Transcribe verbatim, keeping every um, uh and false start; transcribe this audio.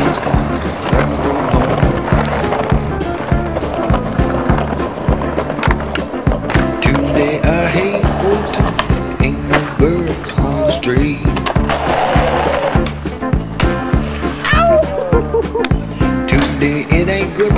Let's go. Time to go home. Tuesday, I hate for Tuesday. Ain't no birds on the street. Tuesday, it ain't good.